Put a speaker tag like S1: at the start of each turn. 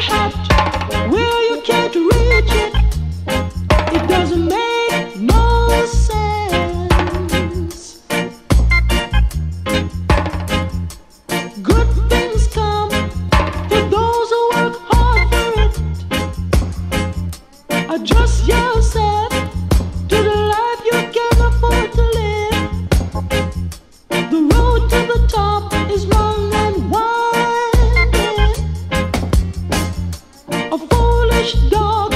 S1: hat where you can't reach it. It doesn't make no sense. Good things come to those who work hard for it. Adjust yourself to the life you can afford to live. The road to the top is long and winding. A foolish dog